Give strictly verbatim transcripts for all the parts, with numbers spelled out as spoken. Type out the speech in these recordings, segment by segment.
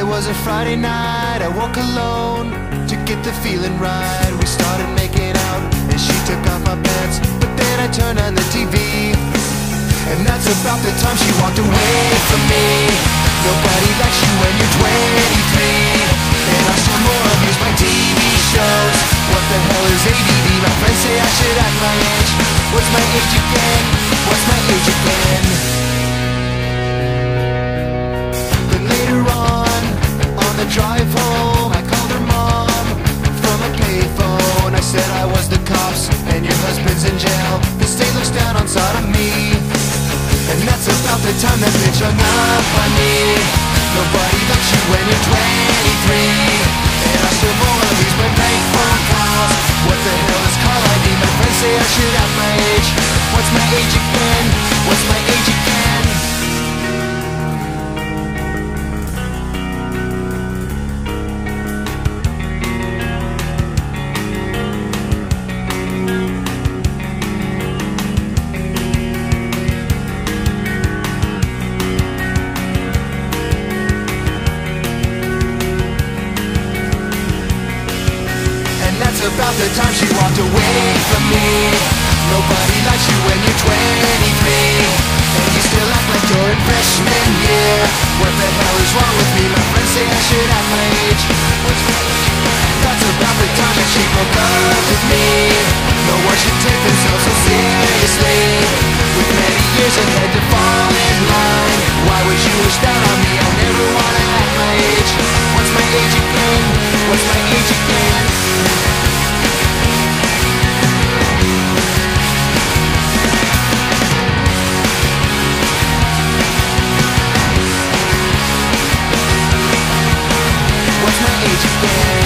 It was a Friday night, I woke alone to get the feeling right. We started making out and she took off my pants, but then I turned on the T V, and that's about the time she walked away from me. Nobody likes you when you're twenty-three, and I still more abuse my T V shows. What the hell is A D D? My friends say I should act my age. What's my age again? What's my age again? Then later on, on the drive home, I called her mom from a payphone. I said I was the cops and your husband's in jail. The state looks down on sodomy, and that's about the time that bitch hung up on me. Nobody likes you when you're twenty-three, and I still more of these my prank phone calls. What the hell is call I D? My friends say I should have my age. What's my age again? What's my age again? About the time she walked away from me. Nobody likes you when you're twenty-three, and you still act like you're in freshman year. What the hell is wrong with me? My friends say I should have my age. That's about the time that she broke up with me. No one should take themselves so seriously, with many years ahead to fall in line. Why would you wish that on me? I never wanna act my age. What's my age again? What's my age again? What's my age again?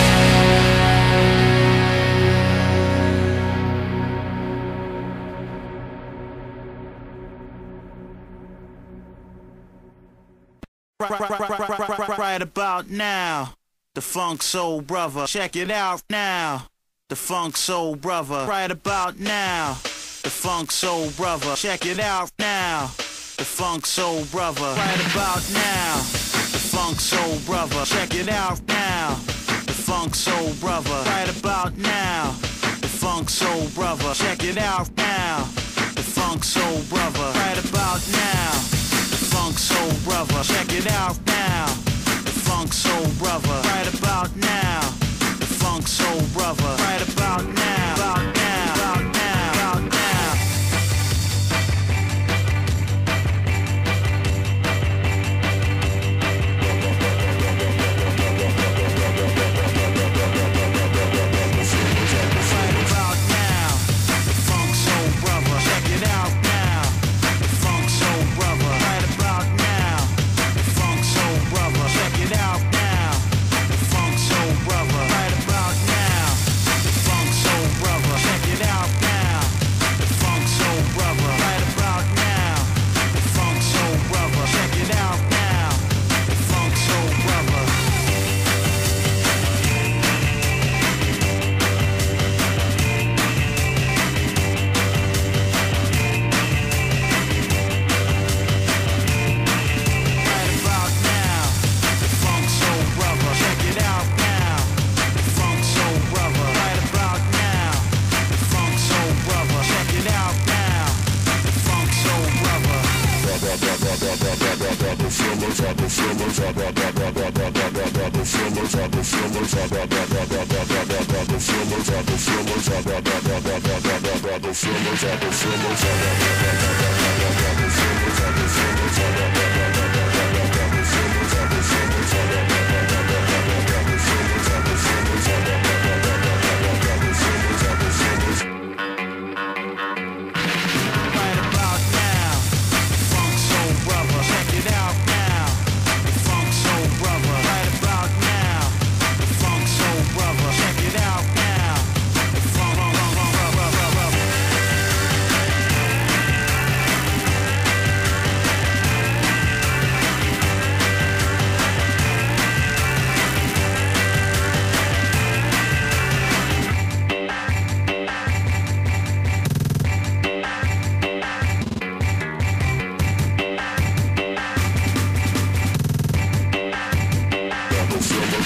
Right about now, the Funk Soul Brother. Check it out now, the Funk Soul Brother. Right about now, the Funk Soul Brother. Check it out now, the Funk Soul Brother. Right about now, the Funk Soul Brother. Check it out now, the Funk Soul Brother. Right about now, the Funk Soul Brother. Check it out now, the Funk Soul Brother. Right about now, the Funk Soul Brother. Check it out now, the Funk Soul Brother. Right about now, the Funk Soul Brother. Right about now, about now, about now, about now.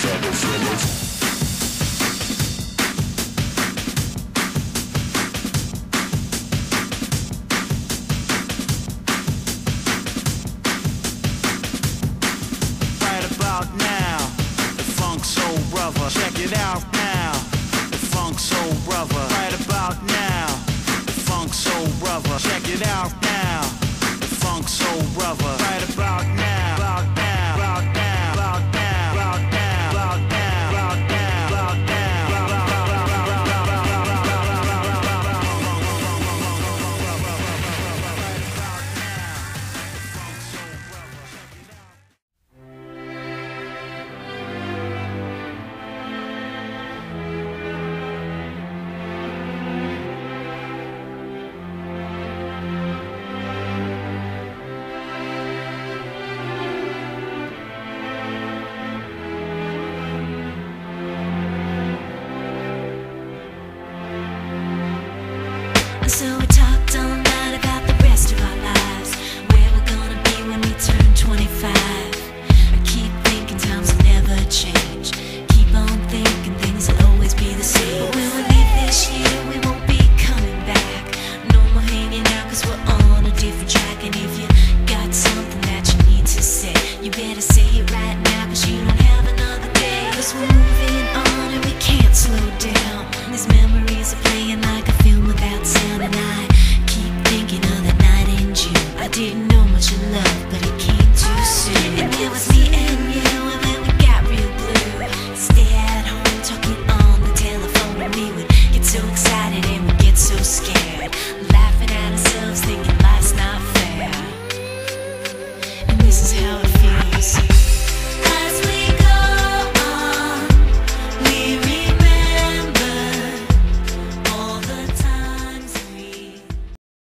Right about now, the Funk Soul Brother. Check it out now.